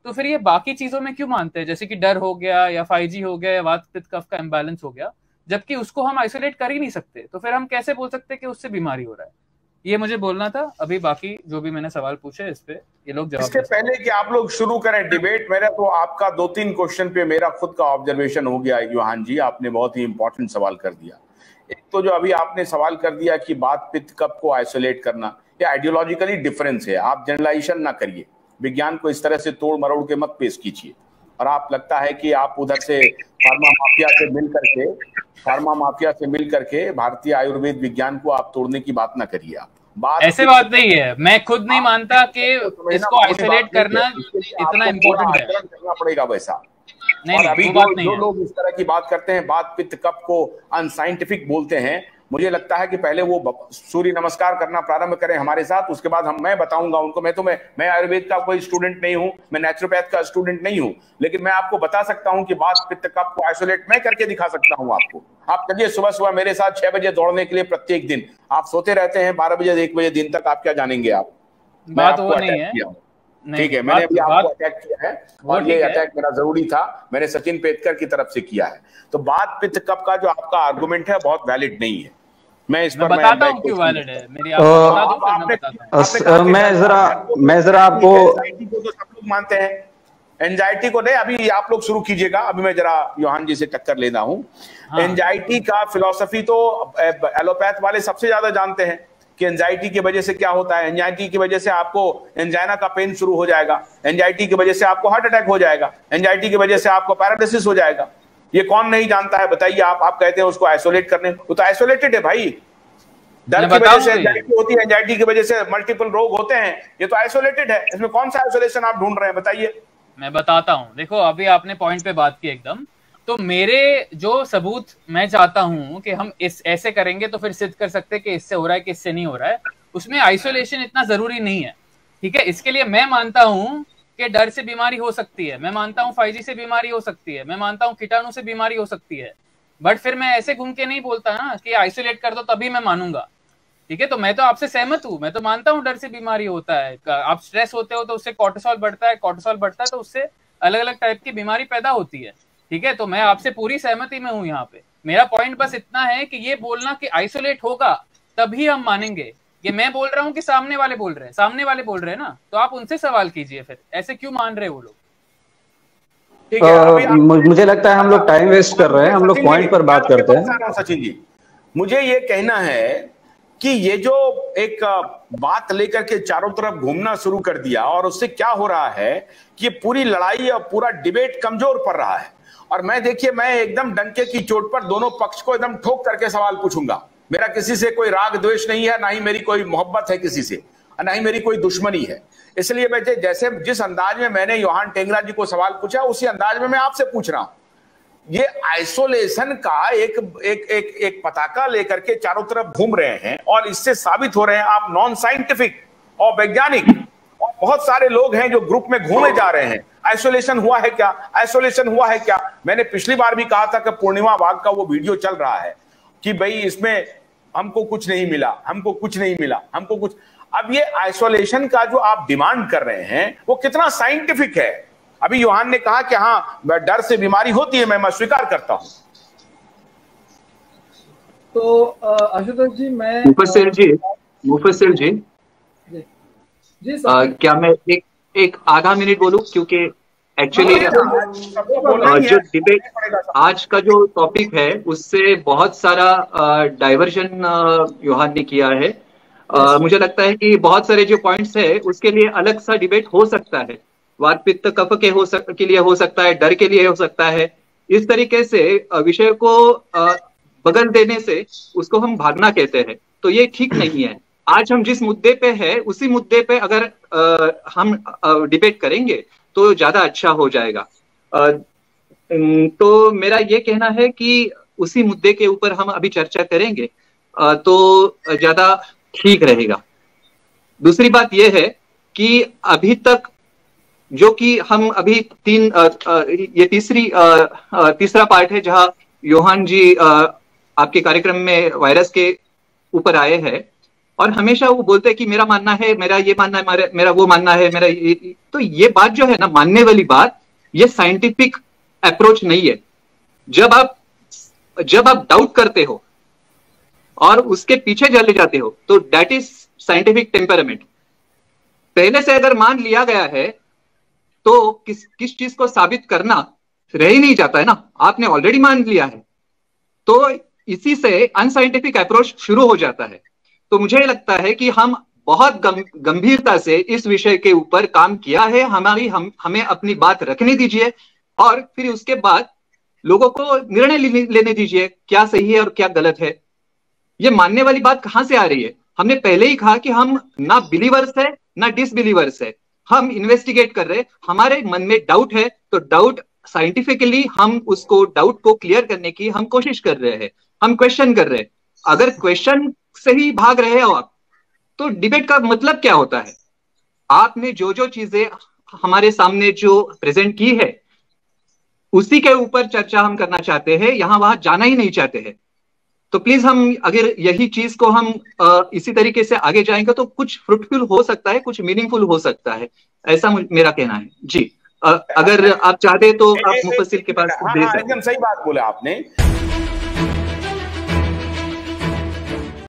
तो फिर ये बाकी चीजों में क्यों मानते हैं, जैसे कि डर हो गया या 5G हो गया या वात पित्त कफ का इम्बैलेंस हो गया, जबकि उसको हम आइसोलेट कर ही नहीं सकते, तो फिर हम कैसे बोल सकते हैं कि उससे बीमारी हो रहा है? ये मुझे बोलना था। अभी बाकी जो भी मैंने सवाल पूछे इस पे ये लोग जवाब। इसके पहले कि आप लोग शुरू करें डिबेट, मेरा तो आपका 2-3 क्वेश्चन पे मेरा खुद का ऑब्जर्वेशन हो गया। योहान जी, आपने बहुत ही इंपॉर्टेंट सवाल कर दिया। एक तो जो अभी आपने सवाल कर दिया कि बात पित्त कफ को आइसोलेट करना, ये आइडियोलॉजिकली डिफरेंस है। आप जनरलाइजेशन ना करिए, विज्ञान को इस तरह से तोड़ मरोड़ के मत पेश कीजिए। और आप लगता है कि आप उधर से फार्मा माफिया से मिल करके भारतीय आयुर्वेद विज्ञान को आप तोड़ने की बात ना करिए। आप ऐसे बात नहीं है, मैं खुद नहीं मानता कि इसको आइसोलेट करना इतना इम्पोर्टेंट है, करना पड़ेगा वैसा। नहीं, और अभी बात नहीं जो है। लोग इस तरह की बात करते हैं, बात पित्त कफ को अनसाइंटिफिक बोलते हैं, मुझे लगता है कि पहले वो सूर्य नमस्कार करना प्रारंभ करें हमारे साथ, उसके बाद मैं बताऊंगा उनको। मैं आयुर्वेद का कोई स्टूडेंट नहीं हूं, मैं नेचुरोपैथ का स्टूडेंट नहीं हूं, लेकिन मैं आपको बता सकता हूं कि बात पित्त कफ को आइसोलेट मैं करके दिखा सकता हूं आपको। आप चलिए सुबह मेरे साथ 6 बजे दौड़ने के लिए प्रत्येक दिन। आप सोते रहते हैं 12 बजे 1 बजे दिन तक, आप क्या जानेंगे? आप बात वो नहीं है, ठीक है, मैंने अभी आपको अटैक किया है और ये अटैक मेरा जरूरी था, मैंने सचिन पेटकर की तरफ से किया है। तो बात पित्त कफ का जो आपका आर्गुमेंट है बहुत वैलिड नहीं है। मैं इस पर बताता हूं क्यों वैलिड है। मेरी मैं जरा आपको, एंजाइटी को तो सब लोग मानते हैं, एंजाइटी को नहीं। अभी आप लोग शुरू कीजिएगा, अभी मैं जरा योहान जी से टक्कर लेना हूं। एंजाइटी का फिलॉसफी तो एलोपैथ वाले सबसे ज्यादा जानते हैं कि एंजाइटी की वजह से क्या होता है। एंजाइटी की वजह से आपको एंजाइना का पेन शुरू हो जाएगा, एंजाइटी की वजह से आपको हार्ट अटैक हो जाएगा, एंजाइटी की वजह से आपको पैरालिसिस हो जाएगा। ये कौन नहीं जानता है बताइए? आप कहते हैं उसको आइसोलेट करने, वो तो आइसोलेटेड है भाई। डर की वजह से एंजाइटी होती है, एंजाइटी की वजह से मल्टीपल रोग होते हैं, ये तो आइसोलेटेड है। इसमें कौन सा आइसोलेशन आप ढूंढ रहे हैं बताइए? मैं बताता हूं, देखो अभी आपने पॉइंट पे बात की एकदम, तो मेरे जो सबूत मैं चाहता हूं कि हम इस ऐसे करेंगे तो फिर सिद्ध कर सकते हैं कि इससे हो रहा है कि इससे नहीं हो रहा है, उसमें आइसोलेशन इतना जरूरी नहीं है। ठीक है, इसके लिए मैं मानता हूं कि डर से बीमारी हो सकती है, मैं मानता हूं 5G से बीमारी हो सकती है, मैं मानता हूं कीटाणु से बीमारी हो सकती है, बट फिर मैं ऐसे घूम के नहीं बोलता ना कि आइसोलेट कर दो तभी मैं मानूंगा। ठीक है, तो मैं तो आपसे सहमत हूं, मैं तो मानता हूं डर से बीमारी होता है। आप स्ट्रेस होते हो तो उससे कोर्टिसोल बढ़ता है, कोर्टिसोल बढ़ता है तो उससे अलग अलग टाइप की बीमारी पैदा होती है। ठीक है, तो मैं आपसे पूरी सहमति में हूं यहाँ पे। मेरा पॉइंट बस इतना है कि ये बोलना कि आइसोलेट होगा तभी हम मानेंगे, ये मैं बोल रहा हूँ कि सामने वाले बोल रहे हैं, सामने वाले बोल रहे हैं ना, तो आप उनसे सवाल कीजिए फिर ऐसे क्यों मान रहे वो लोग। ठीक है, मुझे लगता है हम लोग टाइम वेस्ट कर रहे हैं, हम लोग पॉइंट पर बात करते हैं। सचिन जी, मुझे ये कहना है कि ये जो एक बात लेकर के चारों तरफ घूमना शुरू कर दिया और उससे क्या हो रहा है कि पूरी लड़ाई और पूरा डिबेट कमजोर पड़ रहा है। और मैं देखिए, मैं एकदम डंके की चोट पर दोनों पक्ष को एकदम ठोक करके सवाल पूछूंगा। मेरा किसी से कोई राग द्वेष नहीं है, ना ही मेरी कोई मोहब्बत है किसी से, ना ही मेरी कोई दुश्मनी है। इसलिए मैं जैसे जिस अंदाज में मैंने योहान टेंगरा जी को सवाल पूछा, उसी अंदाज में मैं आपसे पूछ रहा हूं। ये आइसोलेशन का एक पताका लेकर के चारों तरफ घूम रहे हैं और इससे साबित हो रहे हैं आप नॉन साइंटिफिक और वैज्ञानिक, और बहुत सारे लोग हैं जो ग्रुप में घूमे जा रहे हैं। आइसोलेशन हुआ है क्या? आइसोलेशन हुआ है क्या? मैंने पिछली बार भी कहा था कि पूर्णिमा वाघ का वो वीडियो चल रहा है कि भाई इसमें हमको कुछ नहीं मिला, हमको कुछ नहीं मिला, हमको कुछ। अब ये आइसोलेशन का जो आप डिमांड कर रहे हैं वो कितना साइंटिफिक है? अभी योहान ने कहा कि हाँ डर से बीमारी होती है, मैं स्वीकार करता हूं। तो आशुतोष जी, मैं मुफस्सिल जी क्या मैं एक आधा मिनट बोलूं? क्योंकि एक्चुअली जो डिबेट आज का जो टॉपिक है उससे बहुत सारा डाइवर्जन योहान ने किया है। मुझे लगता है कि बहुत सारे जो पॉइंट्स है उसके लिए अलग सा डिबेट हो सकता है। वात पित्त कफ के लिए हो सकता है, डर के लिए हो सकता है। इस तरीके से विषय को बगल देने से उसको हम भागना कहते हैं, तो ये ठीक नहीं है। आज हम जिस मुद्दे पे है उसी मुद्दे पे अगर हम डिबेट करेंगे तो ज्यादा अच्छा हो जाएगा। तो मेरा ये कहना है कि उसी मुद्दे के ऊपर हम अभी चर्चा करेंगे तो ज्यादा ठीक रहेगा। दूसरी बात यह है कि अभी तक जो कि हम अभी ये तीसरा पार्ट है जहां योहान जी आपके कार्यक्रम में वायरस के ऊपर आए हैं। और हमेशा वो बोलते हैं कि मेरा मानना है, मेरा ये मानना है, मेरा वो मानना है, मेरा ये। तो ये बात जो है ना, मानने वाली बात, ये साइंटिफिक अप्रोच नहीं है। जब आप डाउट करते हो और उसके पीछे चले जाते हो, तो दैट इज साइंटिफिक टेम्परामेंट। पहले से अगर मान लिया गया है तो किस चीज को साबित करना रह ही नहीं जाता है ना, आपने ऑलरेडी मान लिया है। तो इसी से अनसाइंटिफिक अप्रोच शुरू हो जाता है। तो मुझे लगता है कि हम बहुत गंभीरता से इस विषय के ऊपर काम किया है। हमें अपनी बात रखने दीजिए और फिर उसके बाद लोगों को निर्णय लेने दीजिए, क्या सही है और क्या गलत है। ये मानने वाली बात कहां से आ रही है? हमने पहले ही कहा कि हम ना बिलीवर्स है ना डिसबिलीवर्स है, हम इन्वेस्टिगेट कर रहे हैं। हमारे मन में डाउट है तो डाउट साइंटिफिकली हम उसको डाउट को क्लियर करने की हम कोशिश कर रहे हैं, हम क्वेश्चन कर रहे हैं। अगर क्वेश्चन से ही भाग रहे हो आप, तो डिबेट का मतलब क्या होता है? आपने जो चीजें हमारे सामने जो प्रेजेंट की है उसी के ऊपर चर्चा हम करना चाहते हैं, यहां वहां जाना ही नहीं चाहते हैं। तो प्लीज हम अगर यही चीज को हम इसी तरीके से आगे जाएंगे तो कुछ फ्रूटफुल हो सकता है, कुछ मीनिंगफुल हो सकता है, ऐसा मेरा कहना है जी। अगर आप चाहते तो आप मुफस्सिल के पास भेज सकते हैं। एकदम सही बात बोला आपने।